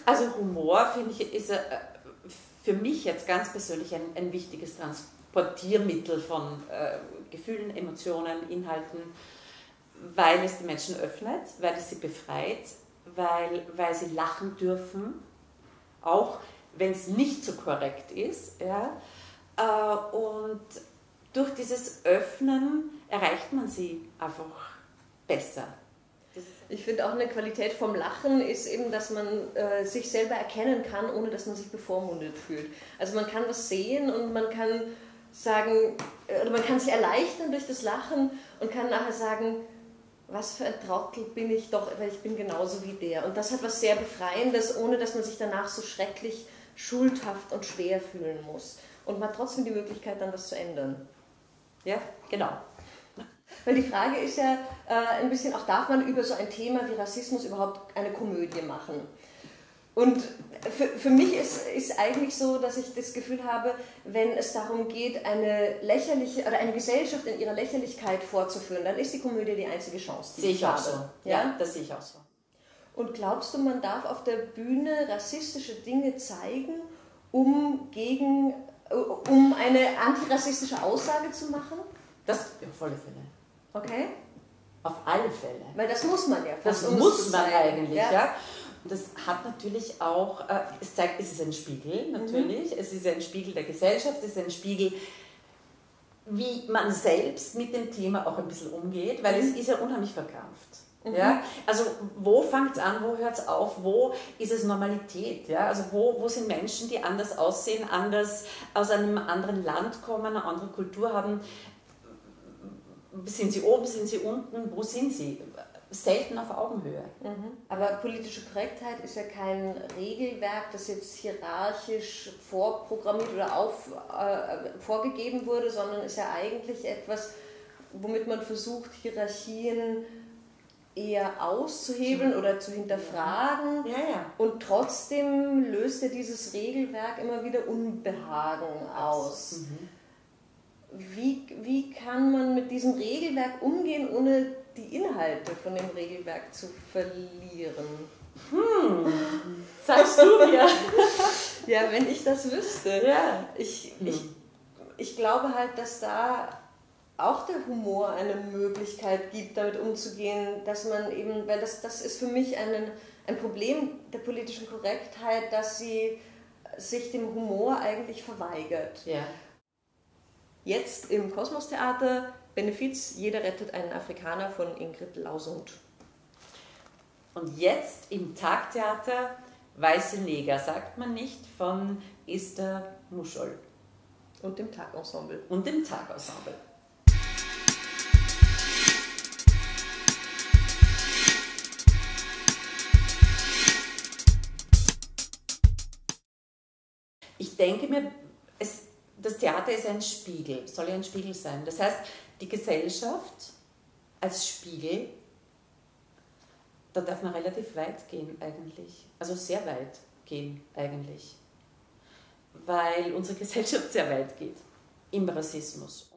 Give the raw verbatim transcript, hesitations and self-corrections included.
Also Humor, finde ich, ist äh, für mich jetzt ganz persönlich ein, ein wichtiges Transportiermittel von äh, Gefühlen, Emotionen, Inhalten, weil es die Menschen öffnet, weil es sie befreit, weil, weil sie lachen dürfen, auch wenn es nicht so korrekt ist. Ja? Äh, und durch dieses Öffnen erreicht man sie einfach besser. Ich finde auch eine Qualität vom Lachen ist eben, dass man äh, sich selber erkennen kann, ohne dass man sich bevormundet fühlt. Also man kann was sehen und man kann sagen, oder man kann sich erleichtern durch das Lachen und kann nachher sagen, was für ein Trottel bin ich doch, weil ich bin genauso wie der. Und das hat was sehr Befreiendes, ohne dass man sich danach so schrecklich schuldhaft und schwer fühlen muss. Und man hat trotzdem die Möglichkeit, dann was zu ändern. Ja, genau. Weil die Frage ist ja äh, ein bisschen, auch darf man über so ein Thema wie Rassismus überhaupt eine Komödie machen? Und für, für mich ist, ist eigentlich so, dass ich das Gefühl habe, wenn es darum geht, eine lächerliche oder eine Gesellschaft in ihrer Lächerlichkeit vorzuführen, dann ist die Komödie die einzige Chance, die sehe ich, ich auch habe. so. Ja, Ja, das sehe ich auch so. Und glaubst du, man darf auf der Bühne rassistische Dinge zeigen, um gegen, um eine antirassistische Aussage zu machen? Das auf alle Fälle. Okay. Auf alle Fälle. Weil das muss man ja. Das um muss man eigentlich, ja. ja. Das hat natürlich auch, äh, es zeigt, es ist ein Spiegel natürlich, mhm. es ist ein Spiegel der Gesellschaft, es ist ein Spiegel, wie man selbst mit dem Thema auch ein bisschen umgeht, weil mhm. es ist ja unheimlich verkrampft. Mhm. Ja? Also wo fängt es an, wo hört es auf, wo ist es Normalität? Ja? Also wo, wo sind Menschen, die anders aussehen, anders aus einem anderen Land kommen, eine andere Kultur haben? Sind sie oben, sind sie unten, wo sind sie? Selten auf Augenhöhe. Mhm. Aber politische Korrektheit ist ja kein Regelwerk, das jetzt hierarchisch vorprogrammiert oder auf, äh, vorgegeben wurde, sondern ist ja eigentlich etwas, womit man versucht, Hierarchien eher auszuhebeln oder zu hinterfragen. Ja, ja. Und trotzdem löst ja dieses Regelwerk immer wieder Unbehagen aus. Mhm. Wie, wie kann man mit diesem Regelwerk umgehen, ohne die Inhalte von dem Regelwerk zu verlieren? Hm, sagst du mir. Ja, wenn ich das wüsste. Ja. Ich, ich, ich glaube halt, dass da auch der Humor eine Möglichkeit gibt, damit umzugehen, dass man eben, weil das, das ist für mich ein, ein Problem der politischen Korrektheit, dass sie sich dem Humor eigentlich verweigert. Ja. Jetzt im Kosmos-Theater Benefiz, jeder rettet einen Afrikaner von Ingrid Lausund. Und jetzt im Tagtheater Weiße Neger, sagt man nicht, von Esther Muschol. Und dem Tagensemble. Und dem Tagensemble. Ich denke mir, es das Theater ist ein Spiegel, soll ja ein Spiegel sein. Das heißt, die Gesellschaft als Spiegel, da darf man relativ weit gehen eigentlich. Also sehr weit gehen eigentlich. Weil unsere Gesellschaft sehr weit geht im Rassismus.